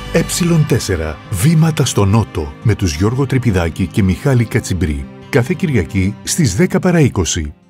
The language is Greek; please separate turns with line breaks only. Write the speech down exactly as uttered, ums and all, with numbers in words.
Ε4. Βήματα στο Νότο με τους Γιώργο Τρυπηδάκη και Μιχάλη Κατσιμπρί. Κάθε Κυριακή στις δέκα παρά είκοσι.